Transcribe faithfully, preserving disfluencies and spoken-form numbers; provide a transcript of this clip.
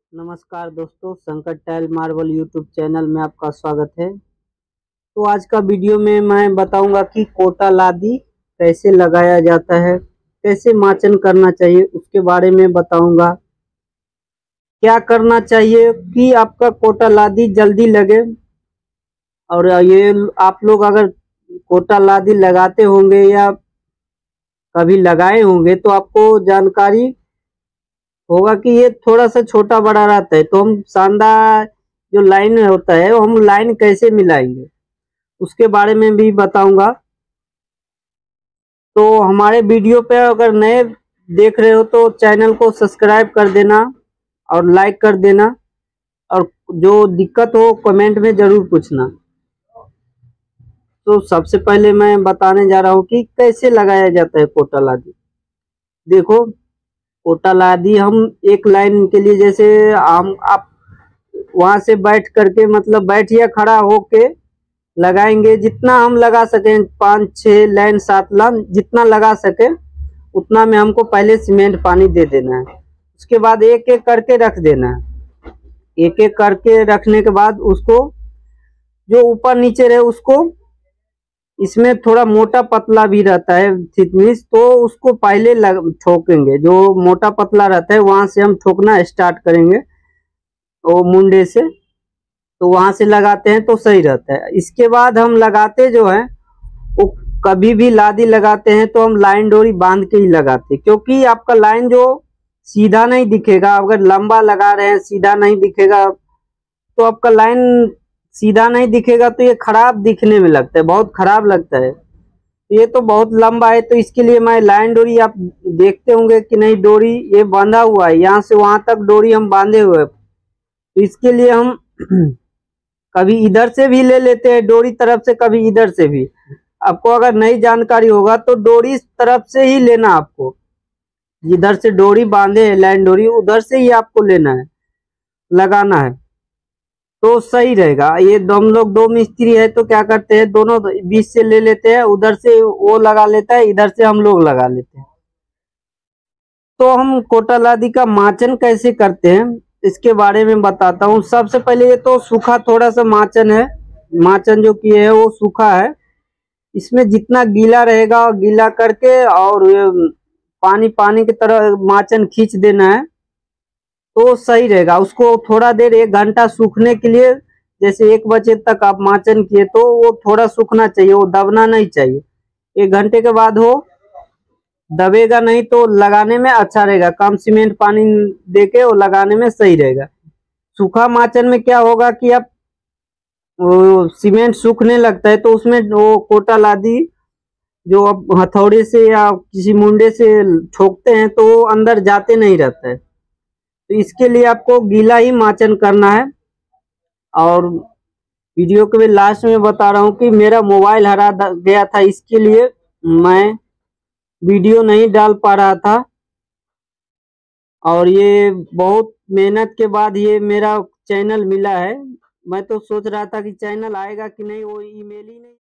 नमस्कार दोस्तों, संकट टाइल मार्बल यूट्यूब चैनल में आपका स्वागत है। तो आज का वीडियो में मैं बताऊंगा कि कोटा लादी कैसे लगाया जाता है, कैसे माचन करना चाहिए उसके बारे में बताऊंगा। क्या करना चाहिए कि आपका कोटा लादी जल्दी लगे। और ये आप लोग अगर कोटा लादी लगाते होंगे या कभी लगाए होंगे तो आपको जानकारी होगा कि ये थोड़ा सा छोटा बड़ा रहता है। तो हम शानदार जो लाइन होता है वो हम लाइन कैसे मिलाएंगे उसके बारे में भी बताऊंगा। तो हमारे वीडियो पे अगर नए देख रहे हो तो चैनल को सब्सक्राइब कर देना और लाइक कर देना, और जो दिक्कत हो कमेंट में जरूर पूछना। तो सबसे पहले मैं बताने जा रहा हूँ कि कैसे लगाया जाता है कोटा लादी। देखो, कोटा लादी हम एक लाइन के लिए, जैसे हम आप वहां से बैठ करके मतलब बैठ या खड़ा होके लगाएंगे, जितना हम लगा सकें, पाँच छः लाइन सात लाइन जितना लगा सके उतना में हमको पहले सीमेंट पानी दे देना है। उसके बाद एक एक करके रख देना है। एक एक करके रखने के बाद उसको जो ऊपर नीचे रहे उसको, इसमें थोड़ा मोटा पतला भी रहता है थिकनेस, तो उसको पहले ठोकेंगे। जो मोटा पतला रहता है वहां से हम ठोकना स्टार्ट करेंगे, वो मुंडे से। तो वहां से लगाते हैं तो सही रहता है। इसके बाद हम लगाते जो है वो, कभी भी लादी लगाते हैं तो हम लाइन डोरी बांध के ही लगाते हैं, क्योंकि आपका लाइन जो सीधा नहीं दिखेगा। अगर लंबा लगा रहे हैं सीधा नहीं दिखेगा तो आपका लाइन सीधा नहीं दिखेगा तो ये खराब दिखने में लगता है, बहुत खराब लगता है। ये तो बहुत लंबा है, तो इसके लिए मैं लाइन डोरी, आप देखते होंगे कि नहीं, डोरी ये बांधा हुआ है, यहाँ से वहां तक डोरी हम बांधे हुए हैं। तो इसके लिए हम कभी इधर से भी ले लेते हैं डोरी तरफ से, कभी इधर से भी। आपको अगर नई जानकारी होगा तो डोरी तरफ से ही लेना, आपको जिधर से डोरी बांधे है लाइन डोरी उधर से ही आपको लेना है, लगाना है तो सही रहेगा। ये हम लोग दो मिस्त्री है तो क्या करते हैं, दोनों बीच से ले लेते हैं, उधर से वो लगा लेता है, इधर से हम लोग लगा लेते हैं। तो हम कोटा लादी का माचन कैसे करते हैं इसके बारे में बताता हूँ। सबसे पहले ये तो सूखा थोड़ा सा माचन है, माचन जो किए है वो सूखा है। इसमें जितना गीला रहेगा गीला करके और पानी पानी की तरह माचन खींच देना है तो सही रहेगा। उसको थोड़ा देर एक घंटा सूखने के लिए, जैसे एक बजे तक आप माचन किए तो वो थोड़ा सूखना चाहिए, वो दबना नहीं चाहिए। एक घंटे के बाद वो दबेगा नहीं तो लगाने में अच्छा रहेगा, कम सीमेंट पानी देके वो लगाने में सही रहेगा। सूखा माचन में क्या होगा कि आप वो सीमेंट सूखने लगता है तो उसमें वो कोटा लादी जो आप हथौड़े से या किसी मुंडे से ठोकते हैं तो वो अंदर जाते नहीं रहता है। तो इसके लिए आपको गीला ही माचन करना है। और वीडियो के लास्ट में बता रहा हूँ कि मेरा मोबाइल हरा गया था, इसके लिए मैं वीडियो नहीं डाल पा रहा था। और ये बहुत मेहनत के बाद ये मेरा चैनल मिला है। मैं तो सोच रहा था कि चैनल आएगा कि नहीं, वो ईमेल ही नहीं